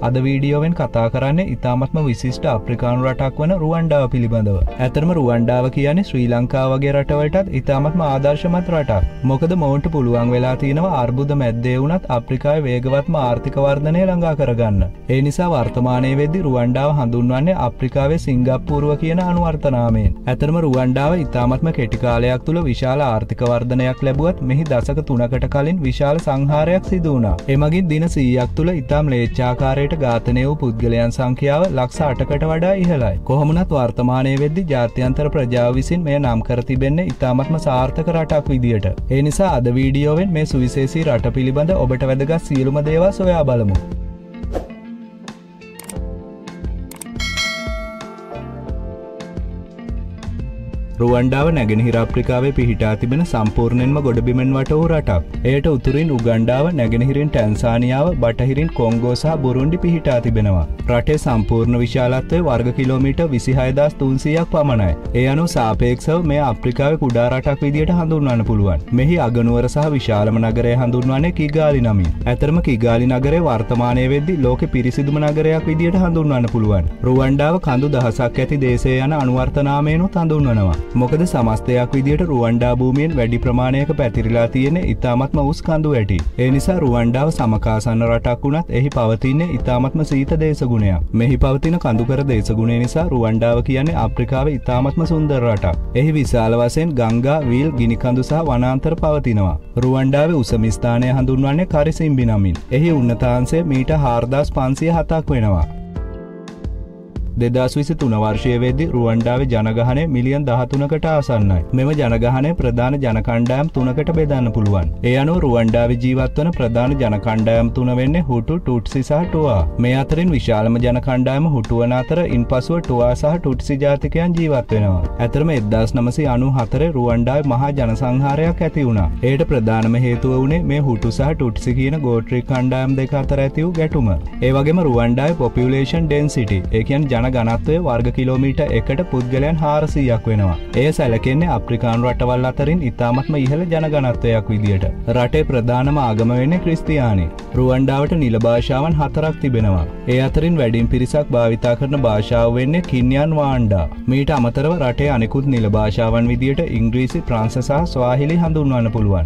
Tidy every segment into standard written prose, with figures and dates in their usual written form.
අද වීඩියෝවෙන් කතා කරන්නේ ඉතාමත්ම විශිෂ්ට අප්‍රිකානු රටක් වන රුවන්ඩාව පිළිබඳව. ඇත්තටම රුවන්ඩාව කියන්නේ ශ්‍රී ලංකාව වගේ රටවලටත් ඉතාමත්ම ආදර්ශමත් රටක්. මොකද මොවුන්ට පුළුවන් වෙලා තියෙනවා අර්බුද මැද්දේ වුණත් අප්‍රිකාවේ වේගවත්ම ආර්ථික වර්ධනය ළඟා කරගන්න. ඒ නිසා වර්තමානයේ වෙද්දී රුවන්ඩාව හඳුන්වන්නේ අප්‍රිකාවේ සිංගප්පූරුව කියන අනුවර්ත නාමයෙන්. ඇත්තටම රුවන්ඩාව ඉතාමත්ම කෙටි කාලයක් තුල විශාල ආර්ථික වර්ධනයක් ලැබුවත් මෙහි දශක 3කට කලින් විශාල සංහාරයක් සිදු වුණා. එමගින් දින 100ක් තුල ඉතාම ම්ලේච්ඡාකාරයට ඝාතනය වූ පුද්ගලයන් සංඛ්‍යාව ලක්ෂ 8කට වඩා ඉහළයි. කොහොමුණත් වර්තමානයේ වෙද්දී ජාත්‍යන්තර ප්‍රජාව විසින් මෙය නම් කර තිබෙන්නේ ඉතාමත්ම සාර්ථක රටක් විදියට. ඒ නිසා අද වීඩියෝවෙන් මේ සුවිශේෂී රට පිළිබඳ ඔබට වැදගත් සියලුම දේවල් සොයා බලමු. රුවන්ඩාව නැගෙනහිර අප්‍රිකාවේ පිහිටා තිබෙන සම්පූර්ණයෙන්ම ගොඩබිමෙන් වට වූ රටක්. එයට උතුරින් උගන්ඩාව, නැගෙනහිරින් ටැන්සානියාව, බටහිරින් කොංගෝ සහ බුරුන්ඩි පිහිටා තිබෙනවා. රටේ සම්පූර්ණ විශාලත්වය වර්ග කිලෝමීටර් 26300ක් පමණයි. ඒ අනුව සාපේක්ෂව මේ අප්‍රිකාවේ කුඩා රටක් විදියට හඳුන්වන්න පුළුවන්. මෙහි අගනුවර සහ විශාලම නගරය හඳුන්වන්නේ කිගාලි නමින්. ඇතරම කිගාලි නගරය වර්තමානයේ වෙද්දී ලෝකෙ පිරිසිදුම නගරයක් විදියට හඳුන්වන්න පුළුවන්. රුවන්ඩාව කඳු දහසක් ඇති දේශය යන අනුවර්ත නාමයෙන්ුත් හඳුන්වනවා. මොකද සමස්තයක් විදියට රුවන්ඩා භූමියෙන් වැඩි ප්‍රමාණයක පැතිරිලා තියෙන ඉතාමත්ම උස් කඳු ඇටි. ඒ නිසා රුවන්ඩාව සමකාසන්න රටක් වුණත් එහි පවතින්නේ ඉතාමත්ම සීත දේශගුණයක්. මෙහි පවතින කඳුකර දේශගුණය නිසා රුවන්ඩාව කියන්නේ අප්‍රිකාවේ ඉතාමත්ම සුන්දර රටක්. එහි විශාල වශයෙන් ගංගා, වීල්, ගිනිකඳු සහ වනාන්තර පවතිනවා. රුවන්ඩාවේ උසම ස්ථානය හඳුන්වන්නේ කරිසිම්බි නමින්. එහි උන්නතාංශය මීටර් 4507ක් වෙනවා. 2023 වර්ෂයේ වෙද්දී රුවන්ඩාවේ ජනගහනය මිලියන් 13කට ආසන්නයි. මෙම ජනගහනය ප්‍රධාන ජන කණ්ඩායම් 3කට බෙදන්න පුළුවන්. ඒ අනුව රුවන්ඩාවේ ජීවත් වන ප්‍රධාන ජන කණ්ඩායම් 3 වෙන්නේ හුටු, ටුට්සි සහ ටුවා. මේ අතරින් විශාලම ජන කණ්ඩායම හුටු වන අතර ඉන්පසුව ටුවා සහ ටුට්සි ජාතිකයන් ජීවත් වෙනවා. ඇතරම 1994 රුවන්ඩාවේ මහා ජනසංහාරයක් ඇති වුණා. ඒට ප්‍රධානම හේතුව වුණේ මේ හුටු සහ ටුට්සි කියන ගෝත්‍රික කණ්ඩායම් දෙක අතර ඇති වූ ගැටුම. ඒ වගේම රුවන්ඩාවේ පොපියුලේෂන් ඩෙන්සිටි, ඒ කියන්නේ ජනගනත්වය වර්ග කිලෝමීටර් 1ට පුද්ගලයන් 400ක් වෙනවා. එය සැලකෙන්නේ අප්‍රිකානු රටවල් අතරින් ඉතාමත්ම ඉහළ ජනගනත්වයක් විදියට. රටේ ප්‍රධානම ආගම වෙන්නේ ක්‍රිස්තියානි. රුවන්ඩාවට නිල භාෂාවන් 4ක් තිබෙනවා. ඒ අතරින් වැඩිම පිරිසක් භාවිතා කරන භාෂාව වෙන්නේ කින්යන් වාන්ඩා. මීට අමතරව රටේ අනෙකුත් නිල භාෂාවන් විදියට ඉංග්‍රීසි, ප්‍රංශ සහ ස්වාහිලි හඳුන්වන්න පුළුවන්.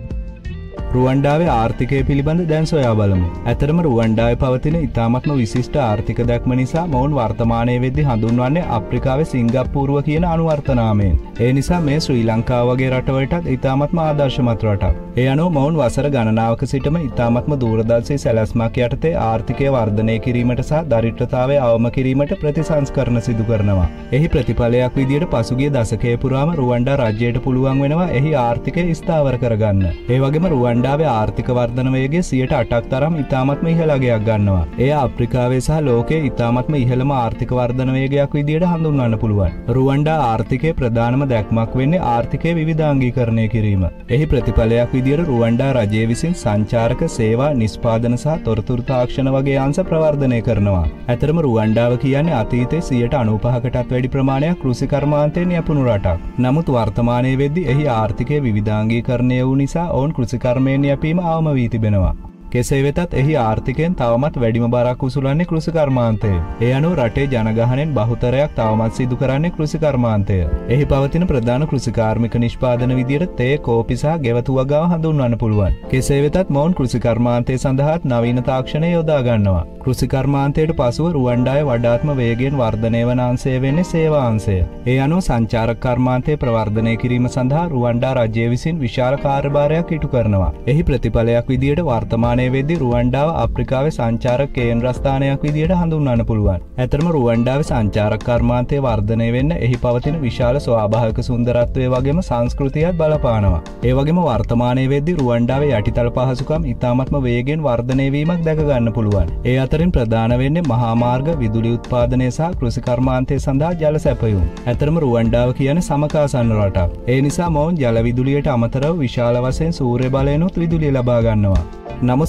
රුවන්ඩාවේ ආර්ථිකය පිළිබඳ දැන් සොයා බලමු. ඇතරම රුවන්ඩාවේ පවතින ඉතාමත්ම විශිෂ්ට ආර්ථික දැක්ම නිසා මොවුන් වර්තමානයේ වෙද්දී හඳුන්වන්නේ අප්‍රිකාවේ සිංගප්පූරුව කියන අනුවර්ත නාමයෙන්. ඒ නිසා මේ ශ්‍රී ලංකාව වගේ රටවලටත් ඉතාමත්ම ආදර්ශමත් රටක්. ඒ අනුව මොවුන් වසර ගණනාවක සිටම ඉතාමත්ම දූරදර්ශී සැලැස්මක් යටතේ ආර්ථිකය වර්ධනය කිරීමට සහ දරිද්‍රතාවය අවම කිරීමට ප්‍රතිසංස්කරණ සිදු කරනවා. එහි ප්‍රතිඵලයක් විදියට පසුගිය දශකයේ පුරාම රුවන්ඩා රජයට පුළුවන් වෙනවා එහි ආර්ථිකය ස්ථාවර කරගන්න. ඒ වගේම රුවන්ඩාවේ ආර්ථික වර්ධන වේගය 8% තරම් ඉතාමත්ම ඉහළ අගයක් ගන්නවා. එය අප්‍රිකාවේ සහ ලෝකයේ ඉතාමත්ම ඉහළම ආර්ථික වර්ධන වේගයක් විදියට හඳුන්වන්න පුළුවන්. රුවන්ඩා ආර්ථිකයේ ප්‍රධානම දැක්මක් වෙන්නේ ආර්ථිකයේ විවිධාංගීකරණය කිරීම. එහි ප්‍රතිඵලයක් විදියට රුවන්ඩා රජය විසින් සංචාරක සේවා, නිෂ්පාදන සහ තොරතුරු තාක්ෂණ වගේ අංශ ප්‍රවර්ධනය කරනවා. ඇතරම රුවන්ඩාව කියන්නේ අතීතයේ 95%කටත් වැඩි ප්‍රමාණයක් කෘෂි කර්මාන්තයෙන් යපුණු රටක්. නමුත් වර්තමානයේ වෙද්දී එහි ආර්ථිකයේ විවිධාංගීකරණය වූ නිසා ඔවුන් කෘෂි කර්මයෙන් යැපීම අවම වී තිබෙනවා. කෙසේ වෙතත් එහි ආර්ථිකයෙන් තවමත් වැඩිම බරක් උසුලන්නේ කෘෂි කර්මාන්තය. ඒ අනුව රටේ ජනගහනයෙන් බහුතරයක් තවමත් සිදු කරන්නේ කෘෂි කර්මාන්තය. එහි පවතින ප්‍රධාන කෘෂි කාර්මික නිෂ්පාදන විදියට තේ, කෝපි සහ ගෙවතු වගාව හඳුන්වන්න පුළුවන්. කෙසේ වෙතත් මොවුන් කෘෂි කර්මාන්තය සඳහාත් නවීන තාක්ෂණය යොදා ගන්නවා. කෘෂි කර්මාන්තයට පසුව රුවන්ඩාවේ වඩාත්ම වේගයෙන් වර්ධනය වන අංශය වෙන්නේ සේවා අංශය. ඒ අනුව සංචාරක කර්මාන්තය ප්‍රවර්ධනය කිරීම සඳහා රුවන්ඩා රජය විසින් විශාල කාර්යභාරයක් ඉටු කරනවා. එහි ප්‍රතිඵලයක් විදියට වර්තමාන වෙද්දී රුවන්ඩාව අප්‍රිකාවේ සංචාරක කේන්ද්‍රස්ථානයක් විදියට හඳුන්වන්න පුළුවන්. ඇතරම රුවන්ඩාවේ සංචාරක කර්මාන්තය වර්ධනය වෙන්න එහි පවතින විශාල ස්වාභාවික සුන්දරත්වය වගේම සංස්කෘතියත් බලපානවා. ඒ වගේම වර්තමානයේ වෙද්දී රුවන්ඩාවේ යටිතල පහසුකම් ඉතාමත්ම වේගෙන් වර්ධනය වීමක් දැක ගන්න පුළුවන්. ඒ අතරින් ප්‍රධාන වෙන්නේ මහා මාර්ග, විදුලි උත්පාදනය සහ කෘෂි කර්මාන්තය සඳහා ජල සැපයුම්. ඇතරම රුවන්ඩාව කියන්නේ සමකාසන්න රටක්. ඒ නිසා මොවුන් ජල විදුලියට අමතරව විශාල වශයෙන් සූර්ය බලයෙන්ුත් විදුලිය ලබා ගන්නවා. නමුත්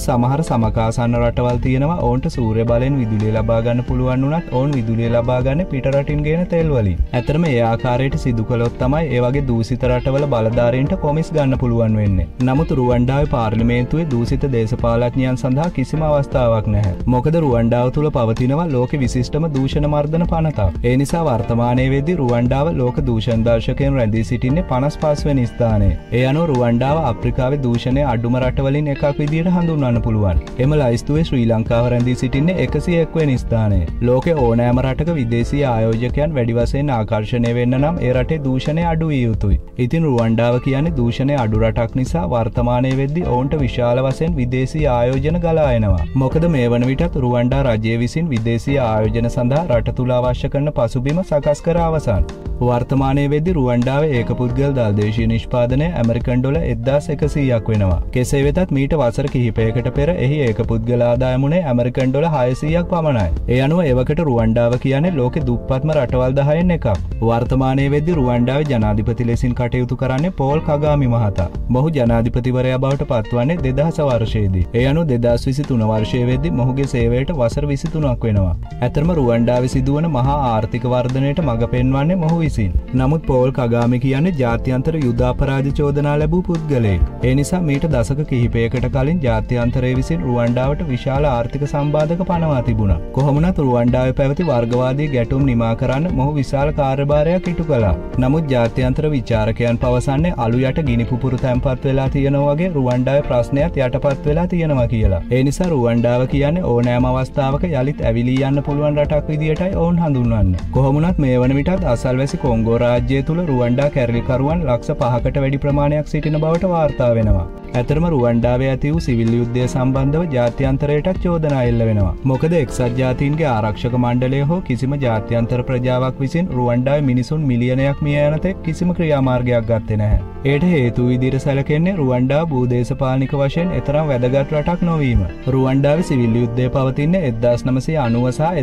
නමුත් සමහර සමකාසන්න රටවල් තියෙනවා ඔවුන්ට සූර්ය බලයෙන් විදුලිය ලබා ගන්න පුළුවන් වුණත් ඔවුන් විදුලිය ලබා ගන්න පිට රටින් ගේන තෙල් වලින්. ඇත්තටම ඒ ආකාරයට සිදු කළොත් තමයි ඒ වගේ දූෂිත රටවල බලධාරීන්ට කොමිස් ගන්න පුළුවන් වෙන්නේ. නමුත් රුවන්ඩාවේ පාර්ලිමේන්තුවේ දූෂිත දේශපාලඥයන් සඳහා කිසිම අවස්ථාවක් නැහැ. මොකද රුවන්ඩාව තුල පවතිනවා ලෝකෙ විශිෂ්ටම දූෂණ මර්ධන පනතක්. ඒ නිසා වර්තමානයේ වෙද්දී රුවන්ඩාව ලෝක දූෂණ දර්ශකයෙන් රැඳී සිටින්නේ 55 වෙනි ස්ථානයේ. ඒ අනුව රුවන්ඩාව අප්‍රිකාවේ දූෂණයේ අඩුම රටවලින් එකක් විදියට හඳුන්වන්න පුළුවන්. එම ලයිස්තුවේ ශ්‍රී ලංකාව රැඳී සිටින්නේ 101 වෙනි ස්ථානයේ. ලෝකේ ඕනෑම රටක විදේශීය ආයෝජකයන් වැඩි වශයෙන් ආකර්ෂණය වෙන්න නම් ඒ රටේ දූෂණය අඩු විය යුතුයි. ඉතින් රුවන්ඩාව කියන්නේ දූෂණය අඩු රටක් නිසා වර්තමානයේ වෙද්දී ඔවුන්ට විශාල වශයෙන් විදේශීය ආයෝජන ගලා එනවා. මොකද මේ වන විටත් රුවන්ඩා රජය විසින් විදේශීය ආයෝජන සඳහා රට තුල අවශ්‍ය කරන පසුබිම සකස් කර අවසන්. වර්තමානයේ වෙද්දී රුවන්ඩාවේ ඒකපුද්ගල දල් දේශීය නිෂ්පාදනය ඇමරිකන් ඩොලර් 1100ක් වෙනවා. කෙසේ වෙතත් මීට වසර කිහිපයකට පෙර එහි ඒකපුද්ගල ආදායම උනේ ඇමරිකන් ඩොලර් 600ක් පමණයි. ඒ අනුව එවකට රුවන්ඩාව කියන්නේ ලෝකේ දුප්පත්ම රටවල් 10න් එකක්. වර්තමානයේ වෙද්දී රුවන්ඩාවේ ජනාධිපති ලෙසින් කටයුතු කරන්නේ පෝල් කගාමි මහතා. මොහු ජනාධිපතිවරයා බවට පත්වන්නේ 2000 වර්ෂයේදී. ඒ අනුව 2023 වර්ෂයේ වෙද්දී මොහුගේ සේවයට වසර 23ක් වෙනවා. ඇතරම රුවන්ඩාවේ සිදුවන මහා ආර්ථික වර්ධනයට මඟ පෙන්වන්නේ මොහු විසින්. නමුත් පෝල් කගාමි කියන්නේ ජාත්‍යන්තර යුද අපරාධ චෝදනා ලැබූ පුද්ගලයෙක්. ඒ නිසා මීට දශක කිහිපයකට කලින් ජාත්‍යන්තරය විසින් රුවන්ඩාවට විශාල ආර්ථික සම්බාධක පනවා තිබුණා. කොහොමුණත් රුවන්ඩාවේ පැවති වර්ගවාදී ගැටුම් නිමා කරන්න මොහු විශාල කාර්යභාරයක් ඉටු කළා. නමුත් ජාත්‍යන්තර විචාරකයන් පවසන්නේ අලු යට ගිනි පුපුරු තැන්පත් වෙලා තියෙනවා වගේ රුවන්ඩාවේ ප්‍රශ්නයත් යටපත් වෙලා තියෙනවා කියලා. ඒ නිසා රුවන්ඩාව කියන්නේ ඕනෑම අවස්ථාවක යලිත් ඇවිලී යන්න පුළුවන් රටක් විදියටයි ඔවුන් හඳුන්වන්නේ. කොහොමුණත් මේ වන විටත් අසල්වැසි කොංගෝ රාජ්‍යය තුල රුවන්ඩා කැරලිකරුවන් ලක්ෂ 5කට වැඩි ප්‍රමාණයක් සිටින බවට වාර්තා වෙනවා. ඇතරම රුවන්ඩාවේ ඇති වූ සිවිල් යුද්ධය සම්බන්ධව ජාත්‍යන්තරයටත් චෝදනා එල්ල වෙනවා. මොකද එක්සත් ජාතීන්ගේ ආරක්ෂක මණ්ඩලය හෝ කිසිම ජාත්‍යන්තර ප්‍රජාවක් විසින් රුවන්ඩාවේ මිනිසුන් මිලියනයක් මිය යන තෙක් කිසිම ක්‍රියාමාර්ගයක් ගත්තේ නැහැ. ඒට හේතු විදිහට සැලකෙන්නේ රුවන්ඩා භූදේශපාලනික වශයෙන් එතරම් වැදගත් රටක් නොවීම. රුවන්ඩාවේ සිවිල් යුද්ධය පවතින්නේ 1990 සහ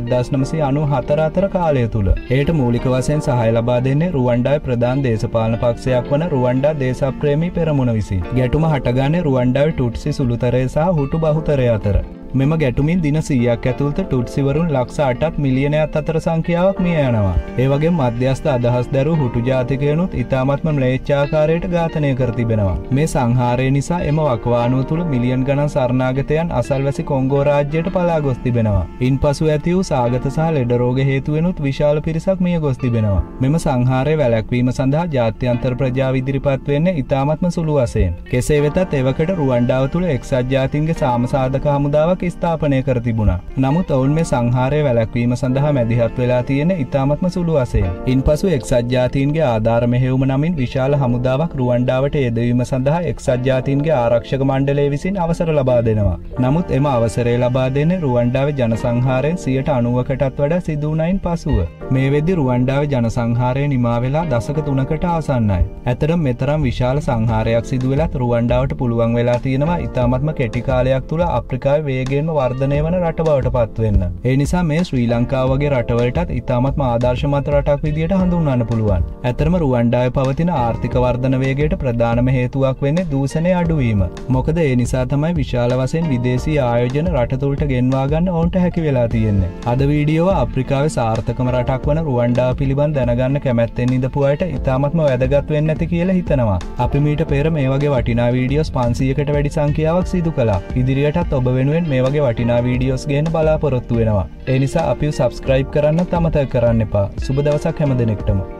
1994 අතර කාලය තුල. ඒට මූලික වශයෙන් සහාය ලබා දෙන්නේ රුවන්ඩාවේ ප්‍රධාන දේශපාලන පක්ෂයක් වන රුවන්ඩා දේශප්‍රේමී පෙරමුණ විසින්. ගැටුම හටගන්නේ රුවන්ඩාවේ ටුට්සි සුළුතරය සහ හුටු බහුතරය අතර. මෙම ගැටුමින් දින 100ක් ඇතුළත ටුට්සිවරුන් ලක්ෂ 8ක් මිලියනයක් අතර සංඛ්‍යාවක් මිය යනවා. ඒ වගේම මධ්‍යස්ථ අදහස් දරූ හුටු ජාතිකයනුත් ඉතාමත්ම ම්ලේච්ඡාකාරයට ඝාතනය කර තිබෙනවා. මේ සංහාරය නිසා එම වකවානුව තුළ මිලියන් ගණන් සරණාගතයන් අසල්වැසි කොංගෝ රාජ්‍යයට පලා ගොස් තිබෙනවා. ඉන්පසු ඇති වූ සාගත සහ ලෙඩ රෝග හේතුවෙනුත් විශාල පිරිසක් මිය ගොස් තිබෙනවා. මෙම සංහාරය වැළැක්වීම සඳහා ජාත්‍යන්තර ප්‍රජාව ඉදිරිපත් වෙන්නේ ඉතාමත්ම සුළු වශයෙන්. කෙසේ වෙතත් එවකට රුවන්ඩාව තුළ එක්සත් ජාතීන්ගේ සාමසාධක හමුදාවක් ස්ථාපනය කර තිබුණා. නමුත් ඔවුන් මේ සංහාරය වැළැක්වීම සඳහා මැදිහත් වෙලා තියෙන ඉතාමත්ම සුළු වශයෙන්. ඉන්පසු එක්සත් ජාතීන්ගේ ආධාර මෙහෙයුම නමින් විශාල හමුදාවක් රුවන්ඩාවට යෙදවීම සඳහා එක්සත් ජාතීන්ගේ ආරක්ෂක මණ්ඩලය විසින් අවසර ලබා දෙනවා. නමුත් එම අවසරය ලබා දෙන්නේ රුවන්ඩාවේ ජනසංහාරයෙන් 90%කටත් වඩා සිදු වුණයින් පසුව. මේ වෙද්දී රුවන්ඩාවේ ජනසංහාරය නිමා වෙලා දශක 3කට ආසන්නයි. ඇතරම් මෙතරම් විශාල සංහාරයක් සිදු වෙලත් රුවන්ඩාවට පුළුවන් වෙලා තියෙනවා ඉතාමත්ම කෙටි කාලයක් තුල අප්‍රිකාවේ වේගයෙන්ම වර්ධනය වන රට බවට පත්වෙන්න. ඒ නිසා මේ ශ්‍රී ලංකාව වගේ රටවලටත් ඉතාමත්ම ආදර්ශමත් රටක් විදියට හඳුන්වන්න පුළුවන්. ඇතරම රුවන්ඩාවේ පවතින ආර්ථික වර්ධන වේගයට ප්‍රධානම හේතුවක් වෙන්නේ දූෂණය අඩුවීම. මොකද ඒ නිසා තමයි විශාල වශයෙන් විදේශීය ආයෝජන රට තුළට ගෙන්වා ගන්න ඔවුන්ට හැකි වෙලා තියෙන්නේ. අද වීඩියෝව අප්‍රිකාවේ සාර්ථකම රටක් වන රුවන්ඩාව පිළිබඳ දැනගන්න කැමැත්තෙන් ඉඳපු අයට ඉතාමත්ම වැදගත් වෙන්න ඇති කියලා හිතනවා. අපි මීට පෙර මේ වගේ වටිනා වීඩියෝස් 500කට වැඩි සංඛ්‍යාවක් සිදු කළා. ඉදිරියටත් ඔබ වෙනුවෙන් මේ වගේ වටිනා වීඩියෝස් ගේන්න බලාපොරොත්තු වෙනවා. ඒ නිසා අපිව සබ්ස්ක්‍රයිබ් කරන්නත් අමතක කරන්න එපා. සුබ දවසක් හැම දිනෙකටම.